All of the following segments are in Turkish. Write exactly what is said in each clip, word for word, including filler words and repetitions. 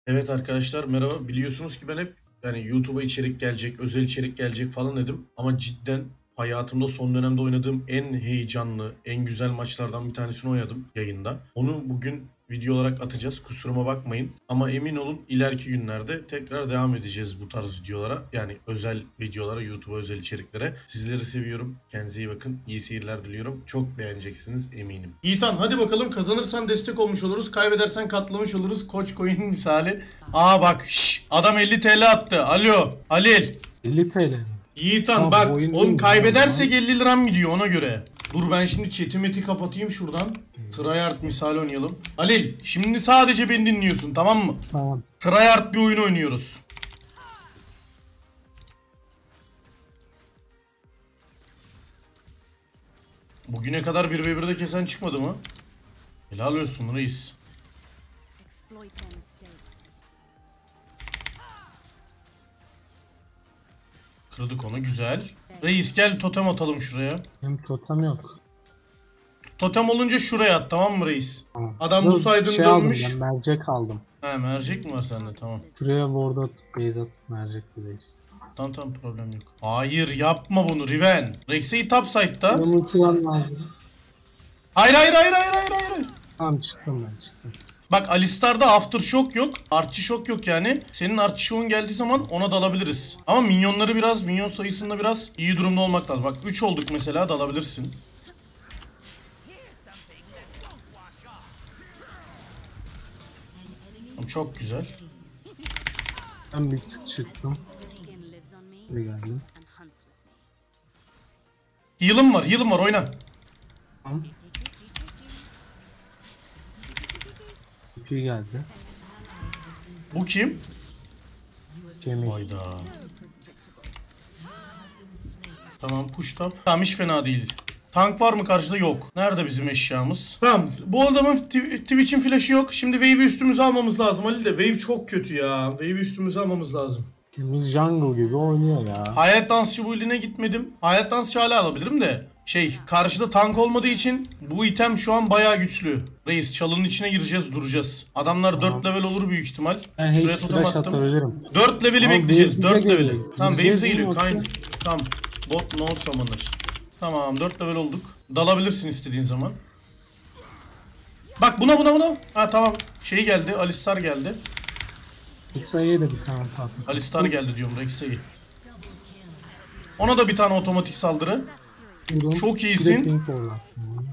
Evet arkadaşlar merhaba. Biliyorsunuz ki ben hep yani YouTube'a içerik gelecek, özel içerik gelecek falan dedim. Ama cidden hayatımda son dönemde oynadığım en heyecanlı, en güzel maçlardan bir tanesini oynadım yayında. Onu bugün video olarak atacağız. Kusuruma bakmayın. Ama emin olun ileriki günlerde tekrar devam edeceğiz bu tarz videolara. Yani özel videolara, YouTube'a özel içeriklere. Sizleri seviyorum. Kendinize iyi bakın. İyi seyirler diliyorum. Çok beğeneceksiniz eminim. Yiğitan hadi bakalım, kazanırsan destek olmuş oluruz. Kaybedersen katlamış oluruz. Koç coin misali. Aa bak şş, adam elli T L attı. Alo Halil. elli T L mi? Yiğitan Tamam, bak oyun on değil kaybedersek mi? elli liram gidiyor ona göre. Dur ben şimdi chat'i meti kapatayım şuradan. Tryhard misali oynayalım. Halil şimdi sadece beni dinliyorsun, tamam mı? Tamam. Tryhard bir oyun oynuyoruz. Bugüne kadar bir ve birde kesen çıkmadı mı? Helal olsun reis. Kırdık onu, güzel. Reis gel totem atalım şuraya. Benim totem yok. Totem olunca şuraya at, tamam mı reis? Tamam. Adam Dur, bu saydın şey dönmüş. aldım ben, mercek aldım. He mercek mi var sende, tamam. Şuraya ward atıp base atıp mercek de değiştim. Tamam tamam problem yok. Hayır yapma bunu Riven. Rex'e top side'da. Benim ultimam lazım. Hayır hayır hayır hayır hayır hayır. Tamam çıktım ben çıktım. Bak Alistar'da aftershock yok. Artçı shock yok yani. Senin artçı shock'un geldiği zaman ona dalabiliriz. Ama minyonları biraz, minyon sayısında biraz iyi durumda olmak lazım. Bak üç olduk mesela, dalabilirsin. Çok güzel. Ben bir tık çıktım. Bir geldim. Heal'ım var, heal'ım var, oyna. Tamam. İpi geldi. Bu kim? Kemik. Hayda. Tamam push top. Tamam hiç fena değil. Tank var mı karşıda? Yok. Nerede bizim eşyamız? Tamam. Bu adamın Twitch'in flash'ı yok. Şimdi wave'i üstümüze almamız lazım Ali de. Wave çok kötü ya. Wave'i üstümüze almamız lazım. Kemik jungle gibi oynuyor ya. Hayat dansçı build'ine gitmedim. Hayat dansçı hala alabilirim de. Şey karşıda tank olmadığı için bu item şu an bayağı güçlü. Reis çalının içine gireceğiz, duracağız. Adamlar Tamam. dört level olur büyük ihtimal. Ben Şuraya hiç totem flash attım. atabilirim. dört leveli Tamam, bekleyeceğiz. bize dört leveli. geliyor. Tamam Gideceğiz wave'e geliyor. mi yoksa? Kayn. Tamam. Bot no summoner. Tamam dört level olduk. Dalabilirsin istediğin zaman. Bak buna buna buna. Ha tamam. Şey geldi. Alistar geldi. X'e de bir tane tatlı. Alistar geldi diyorum. Rex'e. Ona da bir tane otomatik saldırı. Vurdum. Çok iyisin. Direkt link ward attım.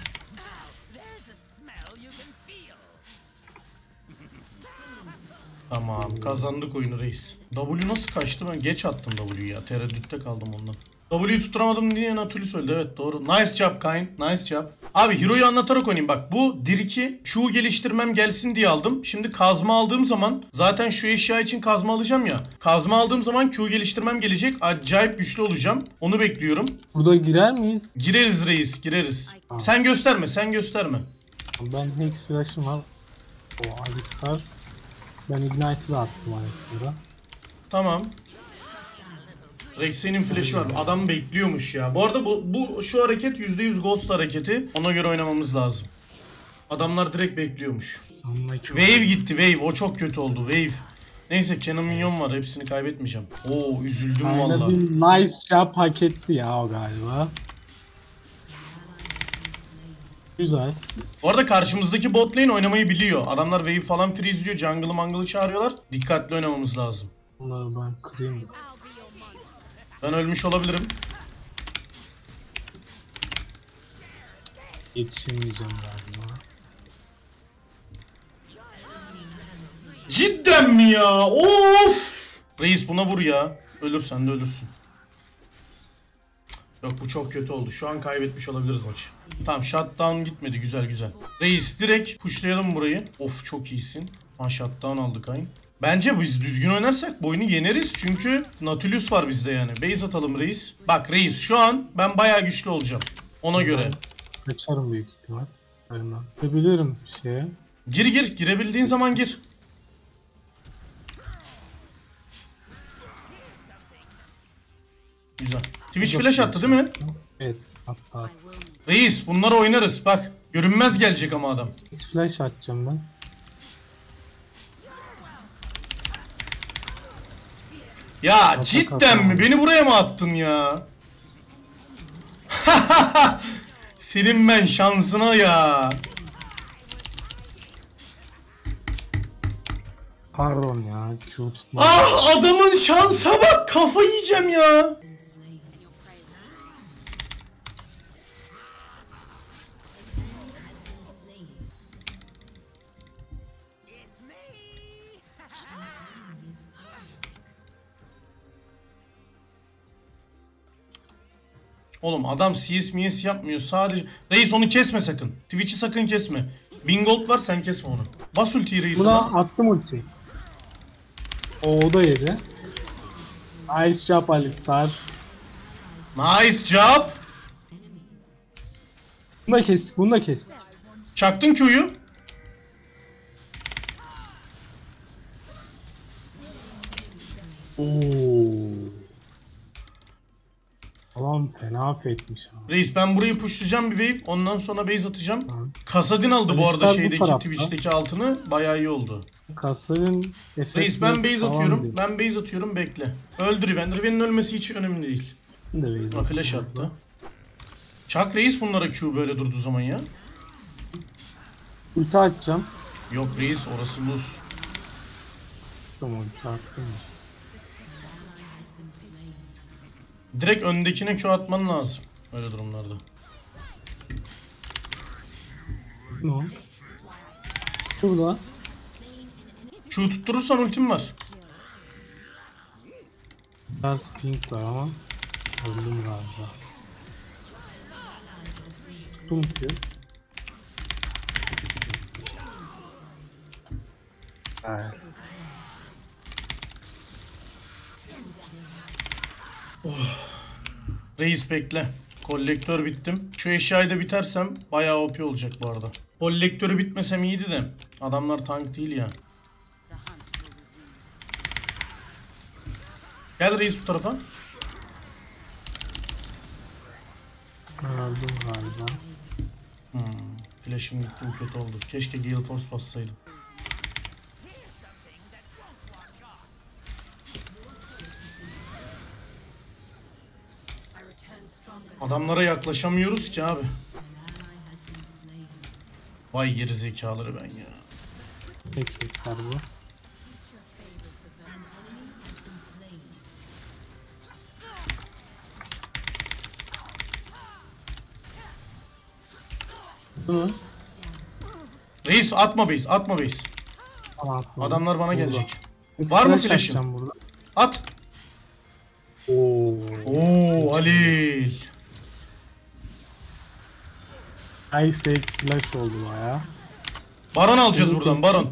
Tamam kazandık oyunu reis. W nasıl kaçtı, ben geç attım W'yu ya. Tereddütte kaldım ondan. W'yu tutturamadım diye Nautilus öldü, evet doğru. Nice job Kayn, nice job. Abi Hero'yu anlatarak oynayayım bak. Bu Dirk'i Q geliştirmem gelsin diye aldım. Şimdi kazma aldığım zaman zaten şu eşya için kazma alacağım ya. Kazma aldığım zaman Q geliştirmem gelecek. Acayip güçlü olacağım. Onu bekliyorum. Burada girer miyiz? Gireriz reis, gireriz. Tamam. Sen gösterme, sen gösterme. Ben Hex flash'ım var. O Alistar. Ben Ignite'ı da attım Alistar'a. Tamam. Rex'in flash'i var. Adam bekliyormuş ya. Bu arada bu, bu şu hareket yüzde yüz ghost hareketi. Ona göre oynamamız lazım. Adamlar direkt bekliyormuş. Wave gitti wave. O çok kötü oldu wave. Neyse Canon minyon var. Hepsini kaybetmeyeceğim. Oo üzüldüm Aynen valla. bir nice job hak etti ya o galiba. Güzel. Bu arada karşımızdaki bot lane oynamayı biliyor. Adamlar wave falan freeze'liyor. Jungle'ı mangle'ı çağırıyorlar. Dikkatli oynamamız lazım. Bunları ben kırayım. Ben ölmüş olabilirim. Yetişemeyeceğim galiba. Cidden mi ya? Of! Reis buna vur ya. Ölürsen de ölürsün. Yok bu çok kötü oldu. Şu an kaybetmiş olabiliriz maçı. Tamam shutdown gitmedi. Güzel güzel. Reis direkt pushlayalım burayı. Of çok iyisin. Ha shutdown aldık ayın. Bence biz düzgün oynarsak bu oyunu yeneriz. Çünkü Nautilus var bizde yani. Base atalım reis. Bak reis şu an ben bayağı güçlü olacağım. Ona göre. Kaçarım büyük ihtimal. Ölmem. Girebilirim şeye. Gir gir. Girebildiğin zaman gir. Güzel. Twitch flash attı değil mi? Evet. Hatta. Reis bunları oynarız bak. Görünmez gelecek ama adam. X flash atacağım ben. Ya Kafa cidden kafa. mi? Beni buraya mı attın ya? Senin ben şansına ya. Pardon ya. Q tutma. Ah adamın şansa bak, kafa yiyeceğim ya. Oğlum adam C S M S yapmıyor sadece. Reis onu kesme sakın. Twitch'i sakın kesme. bin gold var, sen kesme onu. Bas ultiyi Reis Buna ona. attım ulti. O, o da yedi. Nice job Alistar. Nice job. Bunu da kestik, bunu da kestik. Çaktın Q'yu. Oo. Adam fena fetmiş ha. Reis ben burayı pushlayacağım bir wave. Ondan sonra base atacağım. Tamam. Kasadin aldı bu arada Alistar bu şeydeki tarafta. Twitch'teki altını. Bayağı iyi oldu. Kasların Reis ben base falan atıyorum. değil. Ben base atıyorum, bekle. Öldü Riven. Riven'in ölmesi hiç önemli değil. Ben de base Ha, flash atıyorum. attı. Çak Reis bunlara Q böyle durduğu zaman ya. Ulti atacağım. Yok Reis orası lose. Tamam ulti attım. Direkt öndekine Q atman lazım. Öyle durumlarda. Ne o? Şurada. Q tutturursan ultim var. Biraz pink var ama öldüm galiba. Tuttum ki. Evet. Reis bekle. Kolektör bittim. Şu eşyayı da bitersem bayağı O P olacak bu arada. Kolektörü bitmesem iyiydi de. Adamlar tank değil ya. Gel Reis bu tarafa. Öldüm galiba. Hmm, flash'ım gittim, kötü oldu. Keşke Gale Force bassaydım. Adamlara yaklaşamıyoruz ki abi. Vay geri zekaları ben ya. Peki eser bu. Bunu Reis atma base, atma base. tamam, tamam. Adamlar bana Burada. gelecek. Peki, Var mı flash flash'ın? atacağım burada. At. Oo. Oo Halil. Ice X flash oldu baya. Baron alacağız Bunu buradan, kesin. Baron.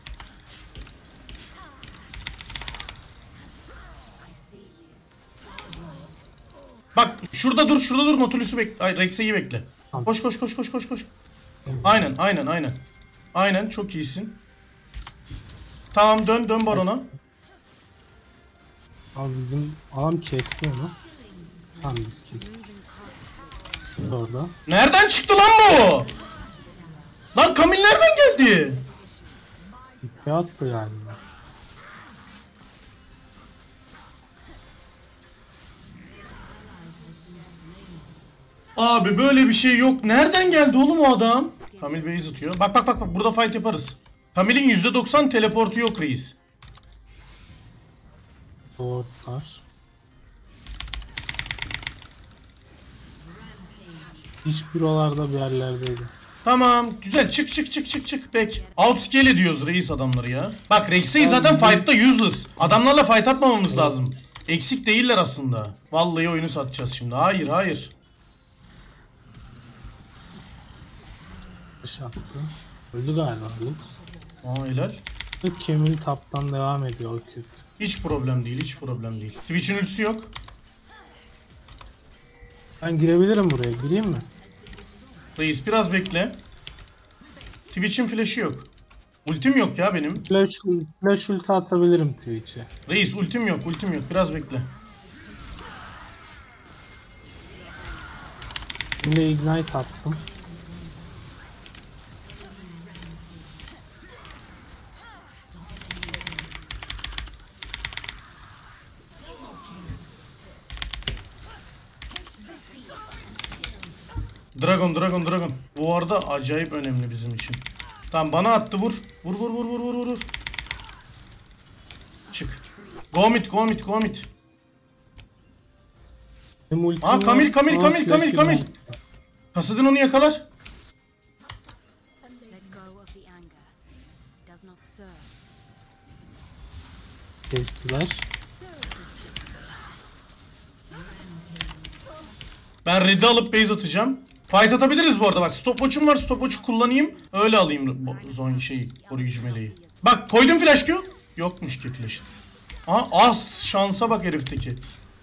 Bak şurada dur, şurada dur. Nautilus'u bekle. Ay Rex'e bekle. Tamam. Koş koş koş koş koş koş. Aynen aynen aynen. Aynen çok iyisin. Tamam dön dön Baron'a. Abi bizim adam kesti onu. Tamam biz kestik. Orada. Nereden çıktı lan bu? Lan Kamil nereden geldi? Tipi attı galiba. Abi böyle bir şey yok. Nereden geldi oğlum o adam? Kamil base atıyor. Bak bak bak bak burada fight yaparız. Kamil'in yüzde doksan teleportu yok Reis. Doğrular. Hiç buralarda bir yerlerdeydi. Tamam güzel, çık çık çık çık çık bek. Outscale ediyoruz Reis adamları ya. Bak Rex'e zaten fight'ta useless. Adamlarla fight atmamamız lazım. Eksik değiller aslında. Vallahi oyunu satacağız şimdi. Hayır hayır. Dış attı. Öldü galiba Lux. Aa helal. Ve Camel taptan devam ediyor o kötü. Hiç problem değil, hiç problem değil. Twitch'in ultisi yok. Ben girebilirim buraya. Gireyim mi? Reis biraz bekle. Twitch'in flash'ı yok. Ultim yok ya benim. Flash, flash ulti atabilirim Twitch'e. Reis ultim yok, ultim yok. Biraz bekle. Şimdi ignite attım. Dragon, Dragon, Dragon. Bu arada acayip önemli bizim için. Tamam bana attı vur. Vur vur vur vur vur vur. Çık. Go mid, go mid, go mid. Aa Kamil, Kamil, Kamil, Kamil, Kamil. Kasıdın onu yakalar. Let go of the anger. It does not serve. Kestiler. Ben red'i alıp base atacağım. Fight atabiliriz bu arada bak. Stopwatch'um var. Stopwatch'u kullanayım. Öyle alayım bu zone şeyi. Koruyucu meleği. Bak koydum flash Q. Yokmuş ki flash. Aa az şansa bak herifteki.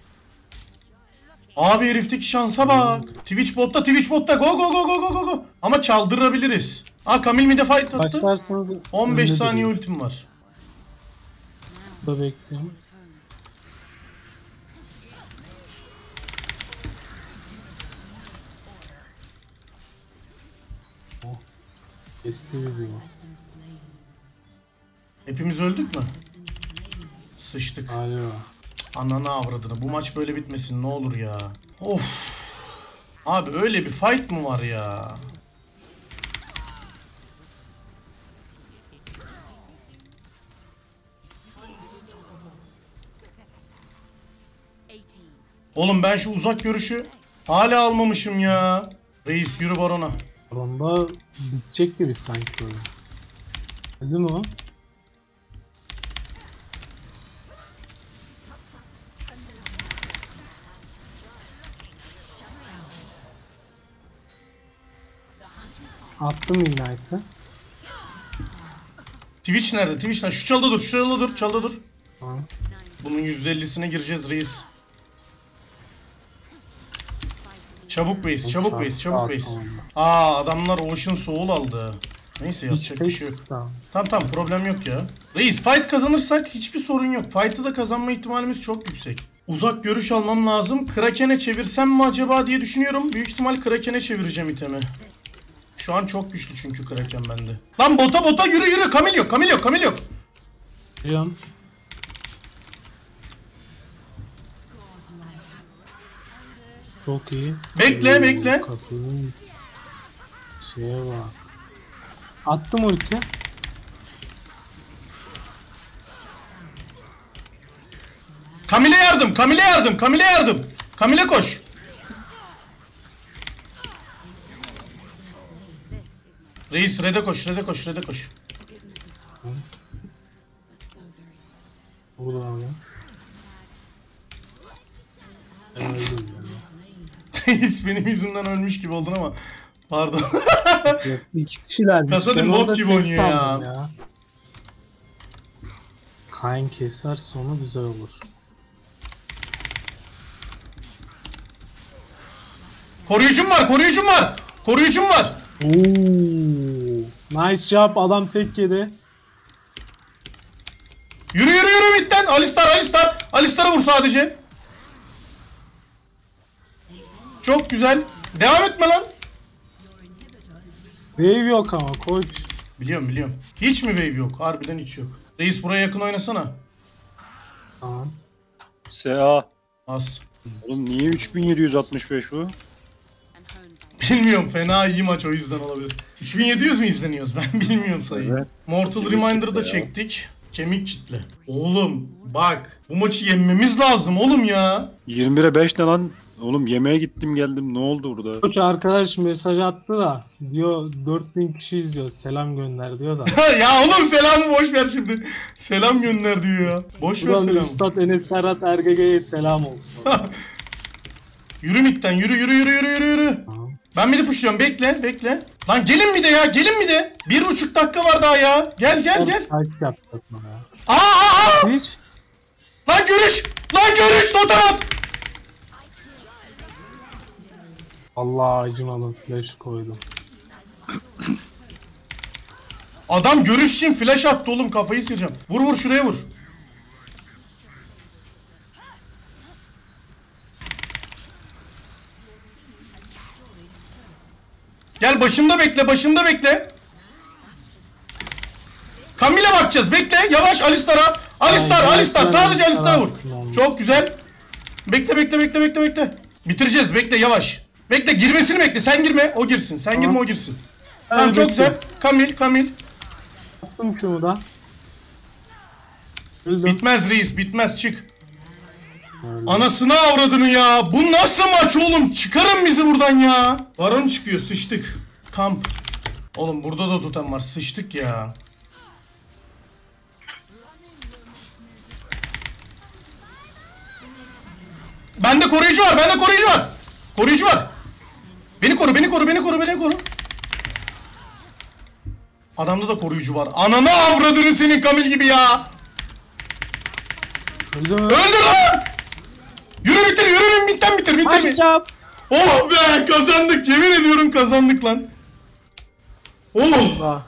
Abi herifteki şansa bak. Twitch botta, Twitch botta. Go go go go go go go. Ama çaldırabiliriz. Aa Kamil mid'e fight attı. Başlarsanız on beş önde saniye durun. ultim var. Burada bekliyorum. Oh. Kesti bizi bu. Hepimiz öldük mü? Sıçtık. Alo. Ananı avradını. Bu maç böyle bitmesin ne olur ya. Of. Abi öyle bir fight mı var ya? Oğlum ben şu uzak görüşü hala almamışım ya. Reis yürü barona. Ronda bitecek gibi sanki öyle. Öldü mü o? Attım Ignite'ı. Twitch nerede? Twitch nerede? Şu çalda dur, şu çalda dur, çalda dur. Tamam. Bunun yüzde ellisine gireceğiz reis. Çabuk base, çabuk base, çabuk base. Aa adamlar Ocean Soul aldı. Neyse yapacak bir şey yok. Tamam tamam problem yok ya. Reis fight kazanırsak hiçbir sorun yok. Fight'ı da kazanma ihtimalimiz çok yüksek. Uzak görüş almam lazım. Kraken'e çevirsem mi acaba diye düşünüyorum. Büyük ihtimal Kraken'e çevireceğim itemi. Şu an çok güçlü çünkü Kraken bende. Lan bota bota yürü yürü. Kamil yok, Kamil yok, Kamil yok. Biliyorum. Çok iyi. Bekle, Oo, bekle. Kasının şeye bak. Attım ulti. Kamil'e yardım, Kamil'e yardım, Kamil'e yardım. Kamil'e koş. Reis red'e koş, red'e koş, red'e koş. Burada abi. Ben öldüm ya. Reis benim yüzümden ölmüş gibi oldun ama. Pardon. Yok, İki kişiler. Kasadin Ben bok orada gibi tek oynuyor ya. sandım Kayn keser sonu güzel olur. Koruyucum var, koruyucum var. Koruyucum var. Oo, nice job, adam tek yedi. Yürü yürü yürü bitten. Alistar, Alistar. Alistar'a vur sadece. Çok güzel. Devam etme lan. Wave yok ama koç. Biliyorum biliyorum. Hiç mi wave yok? Harbiden hiç yok. Reis buraya yakın oynasana. Tamam. S A. Az. Oğlum niye üç bin yedi yüz altmış beş bu? Bilmiyorum fena iyi maç o yüzden olabilir. üç bin yedi yüz mi izleniyoruz ben bilmiyorum sayıyı. Evet. Mortal Kemik Reminder'ı da kitle ya. çektik. Kemik kitle. Oğlum bak bu maçı yenmemiz lazım oğlum ya. yirmi bire beş ne lan? Oğlum yemeğe gittim geldim ne oldu burada? Koç arkadaş mesaj attı da diyor dört bin kişi izliyor, selam gönder diyor da. Ya oğlum selamı boş ver şimdi. Selam gönder diyor ya. Boş ver Buradan selamı. Üstad Enes Serhat Ergege'ye selam olsun. Yürü midden yürü yürü yürü yürü yürü yürü. Tamam. Ben midi pushluyorum bekle bekle. Lan gelin mi de ya gelin mi de. Bir buçuk dakika var daha ya. Gel gel gel. Fight yaptık bana ya. Aa aa aa. Hiç. Lan görüş. Lan görüş totem at. Allah acımadım, flash koydum. Adam görüş için flash attı oğlum kafayı sıyıracağım. Vur vur şuraya vur. Gel başımda bekle başımda bekle. Kamil'e bakacağız bekle yavaş Alistar'a. Alistar Ay, Alistar Alistar, sadece Alistar'a vur. Alistar. Çok güzel. Bekle bekle bekle bekle bekle. Bitireceğiz bekle yavaş. Bekle girmesini bekle. Sen girme o girsin. Sen girme o girsin. Tamam çok güzel. Kamil Kamil. Attım şunu da. Öldüm. Bitmez reis bitmez çık. Öldüm. Anasını avradını ya. Bu nasıl maç oğlum? Çıkarın bizi buradan ya. Baron çıkıyor sıçtık. Kamp. Oğlum burada da tutan var. Sıçtık ya. Bende koruyucu var. Bende koruyucu var. Koruyucu var. Beni koru, beni koru, beni koru, beni koru. Adamda da koruyucu var. Ananı avradını senin Kamil gibi ya. Öldüm. Öldür lan. Yürü bitir, yürü bitten bitir, bitir. Açacağım. Oh be kazandık. Yemin ediyorum kazandık lan. Oh. Ah.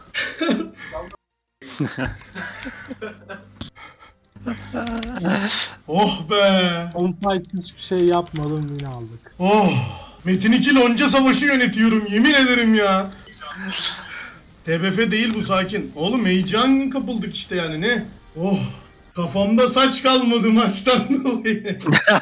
Oh be. On fight hiçbir şey yapmadım yine aldık. Oh. Metin iki lonca savaşı yönetiyorum. Yemin ederim ya. T B F değil bu sakin. Oğlum heyecan kapıldık işte yani ne? Oh. Kafamda saç kalmadı maçtan dolayı.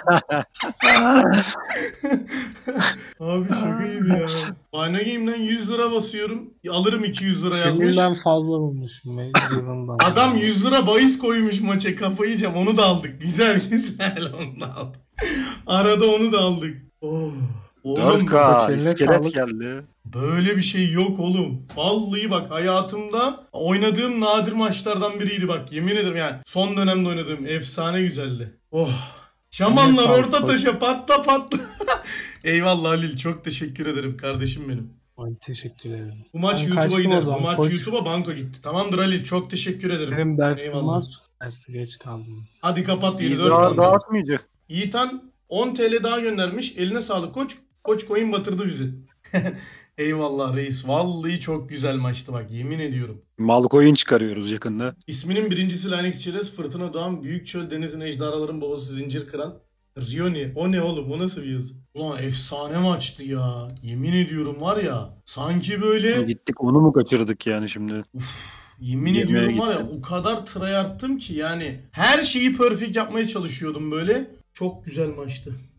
Abi şaka gibi ya. Ayna Game'den yüz lira basıyorum. Alırım iki yüz lira yazmış. Şimdiden fazla bulmuşum. Mecburundan. Adam yüz lira bahis koymuş maça, kafayı yiyeceğim. Onu da aldık. Güzel güzel onu da aldık. Arada onu da aldık. Oh. Oğlum dört K bakayım, iskelet sağlık. geldi. böyle bir şey yok oğlum. Vallahi bak hayatımda oynadığım nadir maçlardan biriydi bak. Yemin ederim yani son dönemde oynadığım efsane güzeldi. Oh. Şamanlar Sağlık, orta hoş. taşa patla patla. Eyvallah Halil, çok teşekkür ederim kardeşim benim. Ay, teşekkür ederim. Bu maç Ben YouTube'a kaçtım o gider. Bu zaman, maç koç. YouTube'a banko gitti. Tamamdır Halil, çok teşekkür ederim. Benim dersim Eyvallah. var. Dersi geç kaldım. Hadi kapat yeni Biz dört daha kalmış. dağıtmayacak. Yiğitan on T L daha göndermiş. Eline sağlık koç. Koç coin batırdı bizi. Eyvallah reis. Vallahi çok güzel maçtı bak, yemin ediyorum. Mal coin çıkarıyoruz yakında. İsminin birincisi Linux Çerez, Fırtına Doğan, Büyük Çöl, Denizin Ejderhaların Babası, Zincir Kıran. Rioni. O ne oğlum? O nasıl bir yazı? Ulan efsane maçtı ya. Yemin ediyorum var ya. Sanki böyle... Gittik onu mu kaçırdık yani şimdi? Uf, yemin Yemeğe ediyorum var ya, gittim. o kadar tryhard'tım ki yani her şeyi perfect yapmaya çalışıyordum böyle. Çok güzel maçtı.